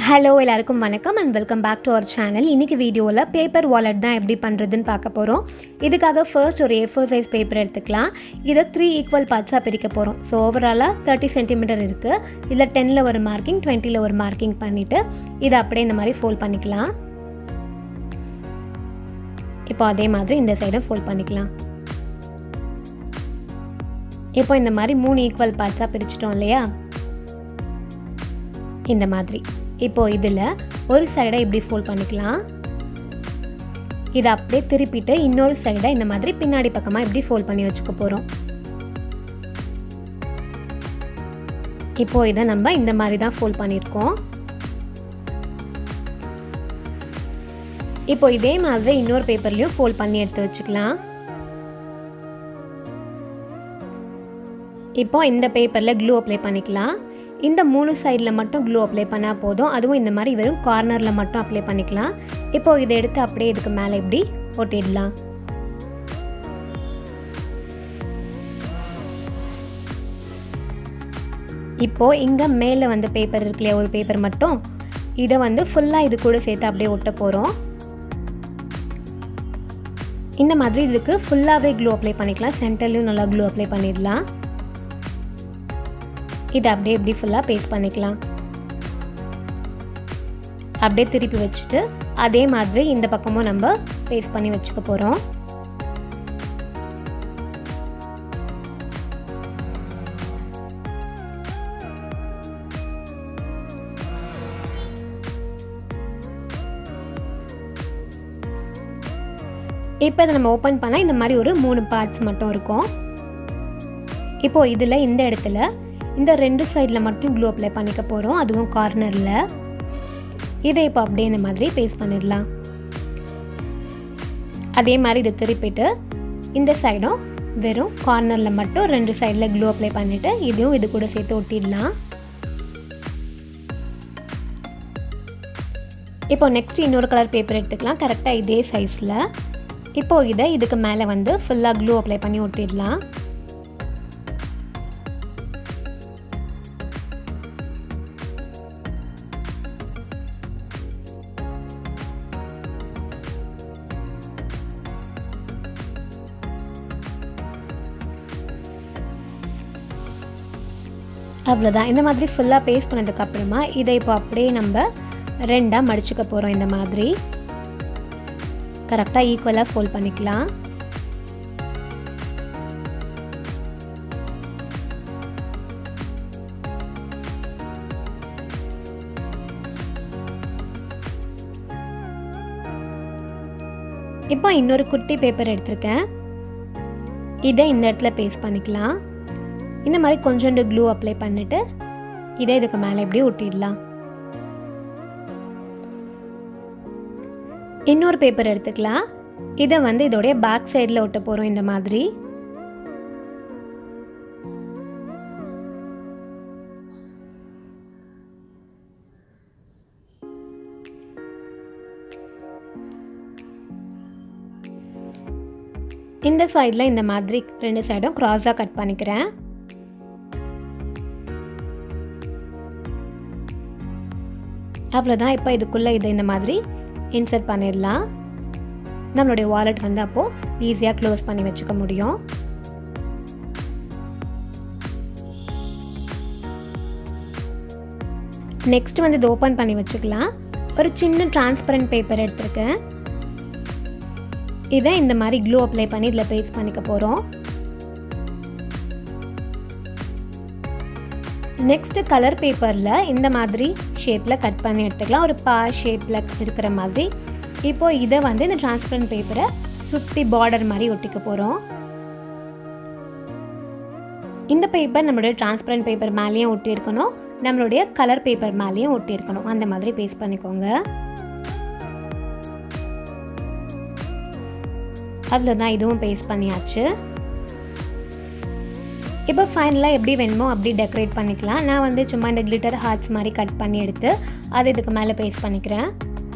Hello எல்லாருக்கும் வணக்கம் and welcome back to our channel. இன்னைக்கு வீடியோல பேப்பர் வாலெட் தான் எப்படி பண்றதுன்னு பார்க்க போறோம். இதுக்காக first ஒரு A4 size பேப்பர் எடுத்துக்கலாம். இத 3 equal parts பிரிக்க போறோம். So overall 30 cm இருக்கு. இதுல 10 ல ஒரு மார்க்கிங் 20 ல ஒரு மார்க்கிங் பண்ணிட்டு இத அப்படியே இந்த மாதிரி fold பண்ணிக்கலாம். இப்போ அதே மாதிரி இந்த சைடு fold பண்ணிக்கலாம். இப்போ இந்த மாதிரி 3 equal parts பிரிச்சிட்டோம் இல்லையா? இந்த மாதிரி இப்போ இதில ஒரு சைடை இப்படி ஃபோல்ட் பண்ணிக்கலாம். இத அப்படியே திருப்பிட்டு இன்னொரு சைடை இந்த மாதிரி பின்னாடி பக்கமா இப்படி ஃபோல்ட் பண்ணி வச்சுக்க போறோம். இப்போ இத நம்ம இந்த மாதிரி தான் ஃபோல்ட் பண்ணிருக்கோம். இப்போ இதே மாதிரி இன்னொரு பேப்பர்லயும் ஃபோல்ட் பண்ணி எடுத்து வச்சுக்கலாம். இப்போ இந்த பேப்பர்ல க்ளூ அப்ளை பண்ணிக்கலாம். இந்த மூணு சைடுல மட்டும் க்ளூ அப்ளை பண்ணா போதும். அதுவும் இந்த மாதிரி வெறும் கார்னர்ல மட்டும் அப்ளை பண்ணிக்கலாம். இப்போ இத எடுத்து அப்படியே இதுக்கு மேலே இப்படி ஒட்டிடலாம். இப்போ இங்க மேலே வந்து பேப்பர் இருக்குல ஒரு பேப்பர் மட்டும் இத வந்து ஃபுல்லா இது கூட சேர்த்து அப்படியே ஒட்ட போறோம். இந்த மாதிரி இதுக்கு ஃபுல்லாவே க்ளூ அப்ளை பண்ணிக்கலாம். சென்டர்லயும் நல்லா க்ளூ அப்ளை பண்ணிடலாம். இத அப்படியே இப்படி ஃபுல்லா பேஸ்ட் பண்ணிக்கலாம். அப்படியே திருப்பி வச்சிட்டு அதே மாதிரி இந்த பக்கமும் நம்ம பேஸ்ட் பண்ணி வச்சுக்க போறோம். இப்போ இத நம்ம ஓபன் பண்ணா இந்த மாதிரி ஒரு 3 பார்ட்ஸ் மட்டும் இருக்கும். இப்போ இதுல இந்த இடத்துல இந்த ரெண்டு சைடுல மட்டும் க்ளூ அப்ளை பண்ணிக்க போறோம். அதுவும் கார்னர்ல. இதை இப்போ அப்படியே இந்த மாதிரி பேஸ்ட் பண்ணிடலாம். அதே மாதிரி இதை திருப்பிட்டு இந்த சைடும் வெறும் கார்னர்ல மட்டும் ரெண்டு சைடுல க்ளூ அப்ளை பண்ணிட்டு இதையும் இது கூட சேர்த்து ஒட்டிடலாம். இப்போ நெக்ஸ்ட் இன்னொரு கலர் பேப்பர் எடுத்துக்கலாம். கரெக்டா இதே சைஸ்ல. இப்போ இதை இதுக்கு மேலே வந்து ஃபுல்லா க்ளூ அப்ளை பண்ணி ஒட்டிடலாம். அவ்வளவுதான். இந்த மாதிரி ஃபுல்லா பேஸ்ட் பண்ணதுக்கு அப்புறமா இதை இப்போ அப்படியே நம்ம ரெண்டா மடிச்சுக்க போறோம். இந்த மாதிரி கரெக்டா ஈக்குவலா ஃபோல்ட் பண்ணிக்கலாம். இப்போ இன்னொரு குட்டி பேப்பர் எடுத்துர்க்கேன். இதை இந்த இடத்துல பேஸ்ட் பண்ணிக்கலாம். இந்த மாதிரி கொஞ்சோண்டு க்ளூ அப்ளை பண்ணிட்டு இதை இதுக்கு மேலே இப்படி ஒட்டிடலாம். இன்னொரு பேப்பர் எடுத்துக்கலாம். இதை வந்து இதோடைய பேக் சைடில் ஒட்ட போறோம். இந்த மாதிரி இந்த சைடில் இந்த மாதிரி ரெண்டு சைடும் கிராஸாக கட் பண்ணிக்கிறேன். அவ்வளோதான். இப்போ இதுக்குள்ளே இதை இந்த மாதிரி இன்சர்ட் பண்ணிடலாம். நம்மளுடைய வாலெட் வந்து அப்போது ஈஸியாக க்ளோஸ் பண்ணி வச்சுக்க முடியும். நெக்ஸ்ட் வந்து இது ஓப்பன் பண்ணி வச்சுக்கலாம். ஒரு சின்ன டிரான்ஸ்பரண்ட் பேப்பர் எடுத்துருக்கேன். இதை இந்த மாதிரி க்ளூ அப்ளை பண்ணி இதில் பேஸ்ட் பண்ணிக்க போகிறோம். நெக்ஸ்ட் கலர் பேப்பரில் இந்த மாதிரி ஷேப்பில் கட் பண்ணி எடுத்துக்கலாம். ஒரு பா ஷேப்பில் இருக்கிற மாதிரி. இப்போ இதை வந்து இந்த டிரான்ஸ்பரண்ட் பேப்பரை சுற்றி பார்டர் மாதிரி ஒட்டிக்க போகிறோம். இந்த பேப்பர் நம்மளுடைய டிரான்ஸ்பரண்ட் பேப்பர் மேலேயும் ஒட்டியிருக்கணும். நம்மளுடைய கலர் பேப்பர் மேலேயும் ஒட்டியிருக்கணும். அந்த மாதிரி பேஸ்ட் பண்ணிக்கோங்க. அவ்வளோதான். இதுவும் பேஸ்ட் பண்ணியாச்சு. இப்போ ஃபைனலாக எப்படி வேணுமோ அப்படி டெக்கரேட் பண்ணிக்கலாம். நான் வந்து சும்மா இந்த கிளிட்டர் ஹார்ட்ஸ் மாதிரி கட் பண்ணி எடுத்து அதை இதுக்கு மேலே பேஸ்ட் பண்ணிக்கிறேன்.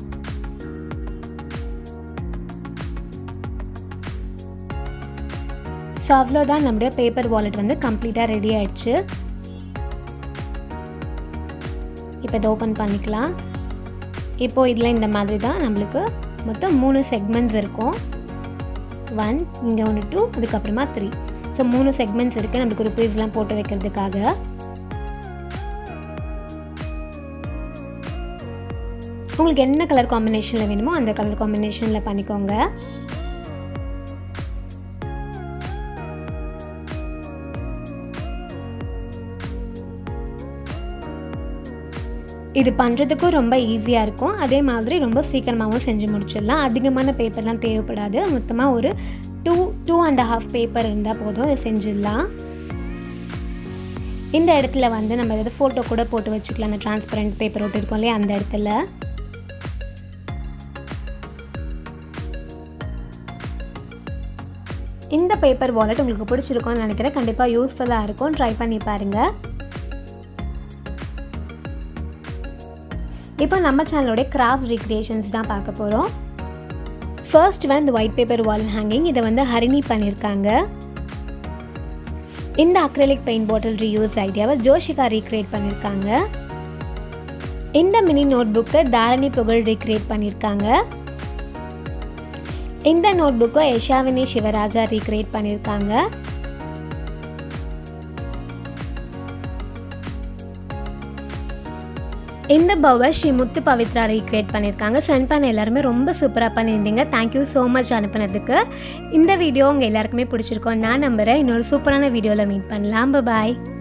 ஸோ அவ்வளோதான். நம்மளுடைய பேப்பர் வாலெட் வந்து கம்ப்ளீட்டாக ரெடி ஆயிடுச்சு. இப்போ இதை ஓப்பன் பண்ணிக்கலாம். இப்போ இதில் இந்த மாதிரி தான் நம்மளுக்கு மொத்தம் 3 செக்மெண்ட்ஸ் இருக்கும். 1 இங்கே 1 2 அதுக்கப்புறமா 3. ஸோ 3 செக்மெண்ட்ஸ் இருக்குது நம்மளுக்கு ருப்பீஸ்லாம் போட்டு வைக்கிறதுக்காக. உங்களுக்கு என்ன கலர் காம்பினேஷனில் வேணுமோ அந்த கலர் காம்பினேஷனில் பண்ணிக்கோங்க. இது பண்ணுறதுக்கும் ரொம்ப ஈஸியாக இருக்கும். அதே மாதிரி ரொம்ப சீக்கிரமாகவும் செஞ்சு முடிச்சிடலாம். அதிகமான பேப்பர்லாம் தேவைப்படாது. மொத்தமாக ஒரு 2.5 பேப்பர் இருந்தால் போதும், அதை செஞ்சிடலாம். இந்த இடத்துல வந்து நம்ம ஏதாவது ஃபோட்டோ கூட போட்டு வச்சுக்கலாம். அந்த டிரான்ஸ்பரண்ட் பேப்பர் ஒட்டி இருக்கோம் இல்லையா, அந்த இடத்துல. இந்த பேப்பர் வாலெட் உங்களுக்கு பிடிச்சிருக்கும்னு நினைக்கிறேன். கண்டிப்பாக யூஸ்ஃபுல்லாக இருக்கும். ட்ரை பண்ணி பாருங்கள். இப்போ நம்ம சேனலோட கிராஃப்ட் ரீக்ரியேஷன்ஸ் தான் பார்க்க போகிறோம். ஃபர்ஸ்ட் ஒன் இந்த ஒயிட் பேப்பர் வால் ஹேங்கிங். இதை வந்து ஹரிணி பண்ணியிருக்காங்க. இந்த அக்ரிலிக் பெயிண்ட் பாட்டில் ரீயூஸ் ஐடியாவை ஜோஷிகா ரீக்ரியேட் பண்ணியிருக்காங்க. இந்த மினி நோட் புக்கை தாரணி புகழ் ரீக்ரியேட் பண்ணியிருக்காங்க. இந்த நோட் புக்கை யஷாவினி சிவராஜா ரீக்ரியேட் பண்ணியிருக்காங்க. இந்த பவை ஸ்ரீ முத்து பவித்ரா ரீக்ரியேட் பண்ணியிருக்காங்க. சென்ட் பண்ண எல்லாருமே ரொம்ப சூப்பராக பண்ணியிருந்தீங்க. தேங்க்யூ ஸோ மச் அனுப்புனதுக்கு. இந்த வீடியோ உங்கள் எல்லாருக்குமே பிடிச்சிருக்கோம் நான் நம்புகிறேன். இன்னொரு சூப்பரான வீடியோவில் மீட் பண்ணலாம். பாய்.